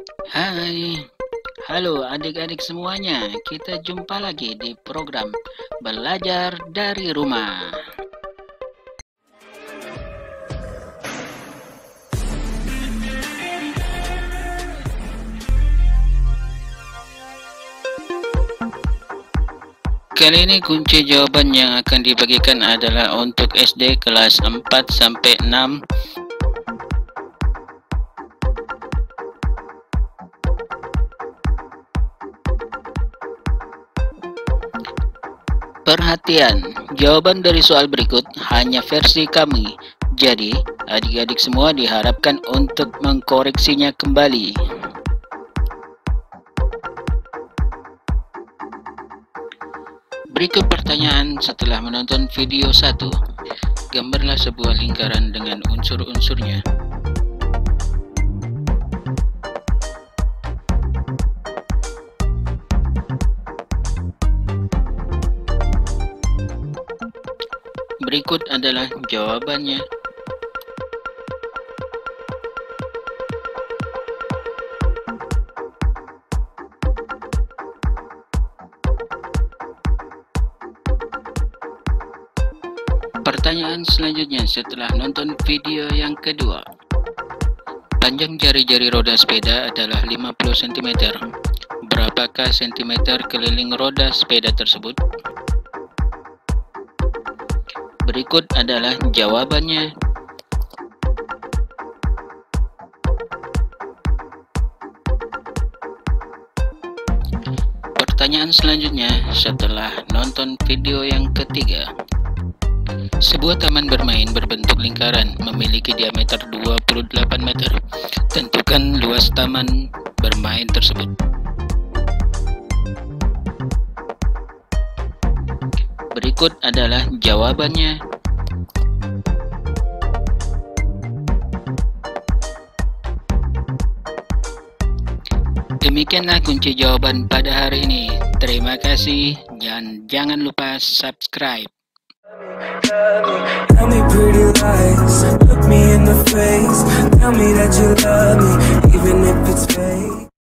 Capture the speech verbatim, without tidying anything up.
Hai, halo adik-adik semuanya. Kita jumpa lagi di program Belajar dari Rumah. Kali ini kunci jawaban yang akan dibagikan adalah untuk S D kelas empat sampai enam. Perhatian, jawaban dari soal berikut hanya versi kami. Jadi, adik-adik semua diharapkan untuk mengkoreksinya kembali. Berikut pertanyaan setelah menonton video satu. Gambarlah sebuah lingkaran dengan unsur-unsurnya. Berikut adalah jawabannya. Pertanyaan selanjutnya setelah nonton video yang kedua. Panjang jari-jari roda sepeda adalah lima puluh sentimeter. Berapakah sentimeter keliling roda sepeda tersebut? Berikut adalah jawabannya. Pertanyaan selanjutnya setelah nonton video yang ketiga. Sebuah taman bermain berbentuk lingkaran memiliki diameter dua puluh delapan meter. Tentukan luas taman bermain tersebut. Berikut adalah jawabannya. Demikianlah kunci jawaban pada hari ini. Terima kasih dan jangan lupa subscribe. Tell me pretty lies, look me in the face, tell me that you love me, even if it's fake.